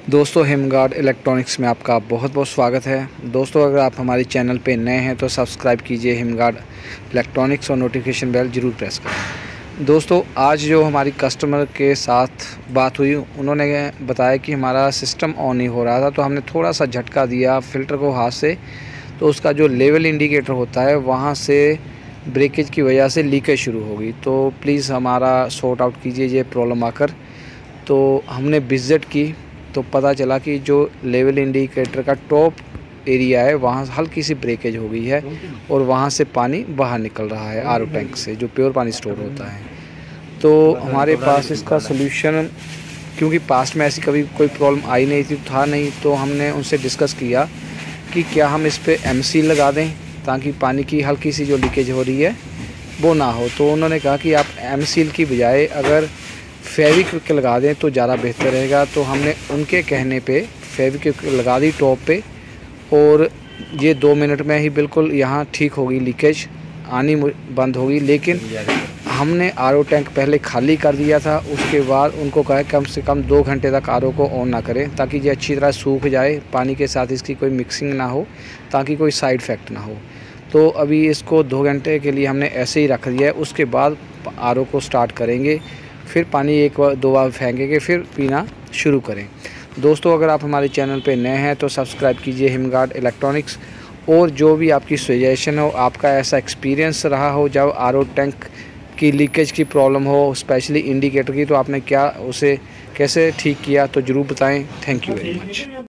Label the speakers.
Speaker 1: दोस्तों हिमगार्ड इलेक्ट्रॉनिक्स में आपका बहुत बहुत स्वागत है। दोस्तों अगर आप हमारे चैनल पे नए हैं तो सब्सक्राइब कीजिए हिमगार्ड इलेक्ट्रॉनिक्स और नोटिफिकेशन बेल ज़रूर प्रेस करें। दोस्तों आज जो हमारी कस्टमर के साथ बात हुई, उन्होंने बताया कि हमारा सिस्टम ऑन नहीं हो रहा था, तो हमने थोड़ा सा झटका दिया फ़िल्टर को हाथ से, तो उसका जो लेवल इंडिकेटर होता है वहाँ से ब्रेकेज की वजह से लीकेज शुरू हो गई। तो प्लीज़ हमारा सॉर्ट आउट कीजिए ये प्रॉब्लम आकर। तो हमने विज़िट की तो पता चला कि जो लेवल इंडिकेटर का टॉप एरिया है वहाँ हल्की सी ब्रेकेज हो गई है और वहाँ से पानी बाहर निकल रहा है आरओ टैंक से, जो प्योर पानी स्टोर होता है। तो हमारे पास इसका सलूशन, क्योंकि पास्ट में ऐसी कभी कोई प्रॉब्लम आई नहीं थी, था नहीं, तो हमने उनसे डिस्कस किया कि क्या हम इस पर एमसील लगा दें ताकि पानी की हल्की सी जो लीकेज हो रही है वो ना हो। तो उन्होंने कहा कि आप एमसील की बजाय अगर फेविक्विक लगा दें तो ज़्यादा बेहतर रहेगा। तो हमने उनके कहने पे फेविक्विक लगा दी टॉप पे, और ये 2 मिनट में ही बिल्कुल यहाँ ठीक होगी, लीकेज आनी बंद होगी। लेकिन हमने आरओ टैंक पहले खाली कर दिया था, उसके बाद उनको कहा कम से कम 2 घंटे तक आरओ को ऑन ना करें ताकि ये अच्छी तरह सूख जाए, पानी के साथ इसकी कोई मिक्सिंग ना हो, ताकि कोई साइड इफ़ेक्ट ना हो। तो अभी इसको 2 घंटे के लिए हमने ऐसे ही रख दिया है। उसके बाद आरओ को स्टार्ट करेंगे, फिर पानी 1-2 बार फेंकेंगे, फिर पीना शुरू करें। दोस्तों अगर आप हमारे चैनल पे नए हैं तो सब्सक्राइब कीजिए हिमगार्ड इलेक्ट्रॉनिक्स। और जो भी आपकी सजेशन हो, आपका ऐसा एक्सपीरियंस रहा हो जब आरओ टैंक की लीकेज की प्रॉब्लम हो, स्पेशली इंडिकेटर की, तो आपने क्या उसे कैसे ठीक किया, तो ज़रूर बताएं। Thank you very much.